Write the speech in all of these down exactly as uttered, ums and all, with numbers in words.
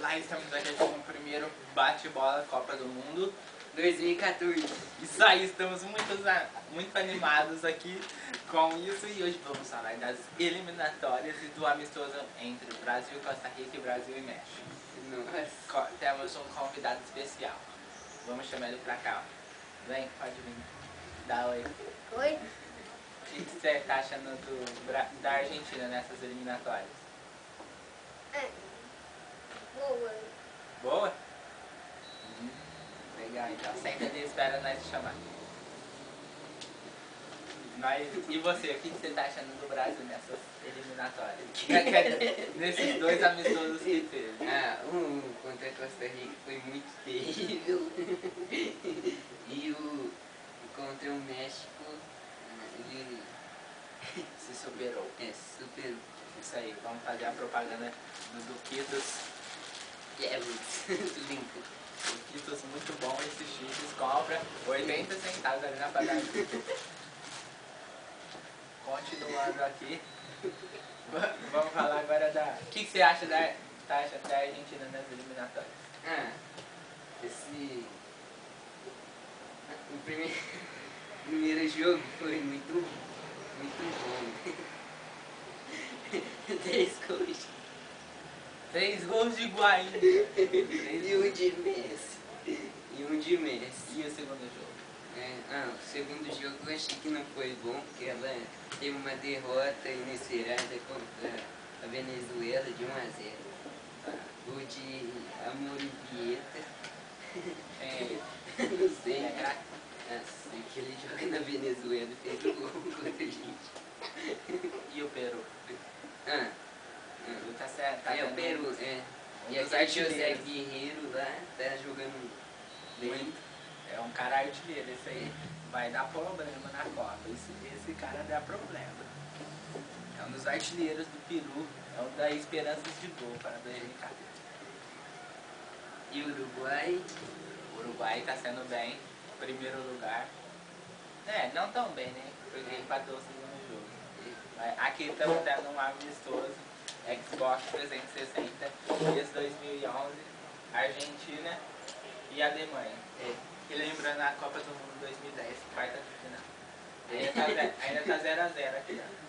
Olá, estamos aqui com o primeiro bate-bola Copa do Mundo dois mil e quatorze. Isso aí, estamos muito, muito animados aqui com isso e hoje vamos falar das eliminatórias e do amistoso entre Brasil, Costa Rica e Brasil e México. Nossa. Temos um convidado especial. Vamos chamar ele pra cá. Ó. Vem, pode vir. Dá oi. Oi? O que você está achando do, da Argentina nessas eliminatórias? É. Boa. Boa? Hum, legal, então. Senta ali e espera nós te chamar. Nós, e você, o que você está achando do Brasil nessas eliminatórias? Nesses dois amistosos que teve? Ah, um contra a Costa Rica foi muito terrível. E o contra o México, ele se superou. É, superou. Isso aí, vamos fazer a propaganda do Duquitos. É, muito lindo. Duquitos muito bom, esses chips, compra oitenta centavos ali na padaria. Continuando aqui, vamos falar agora da... O que, que você acha da, tá achando da Argentina nas eliminatórias? Ah, esse... O primeiro, primeiro jogo foi muito, muito bom. Três gols. Três gols de Higuaín. E um de Messi. E um de Messi. E o segundo jogo? É, ah, o segundo jogo eu achei que não foi bom, porque ela teve uma derrota inesperada contra a Venezuela de um a zero. Gol de Amorubieta. É, não sei. É, Nossa, que ele joga na Venezuela e fez o gol contra a gente. E o Peru? Ah, Peru tá certo. Tá é o Peru, é. Um E aquele José Guerreiro lá tá jogando bem. Muito. É um cara artilheiro, esse aí vai dar problema na Copa. Esse, esse cara dá problema. É um dos artilheiros do Peru, é um das esperanças de gol para dois mil e quatorze. E o Uruguai? O Uruguai tá sendo bem, primeiro lugar. É, não tão bem, né? Porque empatou o segundo jogo. Aqui estamos tendo um amistoso Xbox trezentos e sessenta, esse dois mil e onze, Argentina e Alemanha. É. E lembrando a Copa do Mundo dois mil e dez, quarta de final. Ainda tá, zero, ainda tá zero a zero aqui, ó.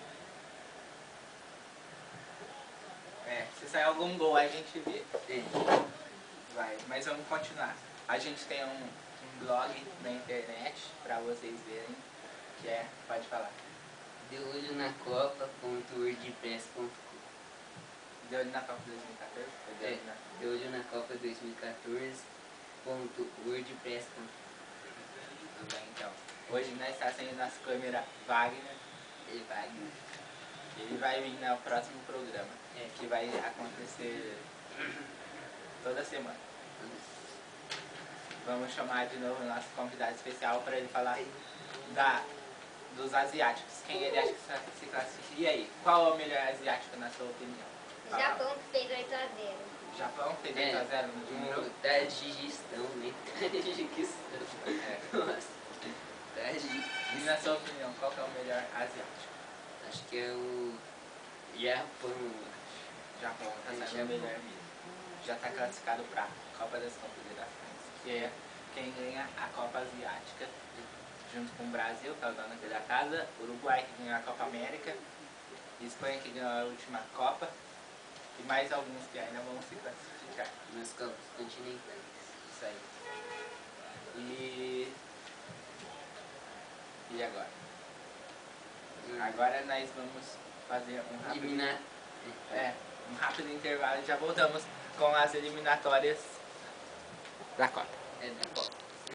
É, se sair algum gol a gente vê. É. Vai, mas vamos continuar. A gente tem um, um blog na internet pra vocês verem, que é, pode falar. De olho na Copa ponto wordpress ponto com. De olho na Copa dois mil e quatorze? De olho É, na... de olho na Copa dois mil e quatorze ponto wordpress ponto com. Tudo bem, então. Hoje nós está sendo nossa câmera Wagner. Ele vai. Ele vai vir no próximo programa, É. que vai acontecer toda semana. Vamos chamar de novo o nosso convidado especial para ele falar da, dos asiáticos. Quem ele acha que se classifica? E aí, qual é o melhor asiático na sua opinião? Japão que fez oito a zero. Japão fez oito a zero no último jogo? Um Tadjikistão, né? Tadjikistão. É. Nossa. Tadjikistão. E na sua opinião, qual que é o melhor asiático? Acho que é o Japão. Japão está É, sendo o Japão. melhor mesmo. Já está classificado para a Copa das Confederações, que é quem ganha a Copa Asiática, junto com o Brasil, que é o dono aqui da casa, Uruguai, que ganhou a Copa América, Espanha, que ganhou a última Copa, e mais alguns que ainda vão se classificar. Nas Copas Continentais. Isso aí. E... E agora? Agora nós vamos fazer um rápido... Eliminar. É, um rápido intervalo e já voltamos com as eliminatórias da Copa. É da Copa.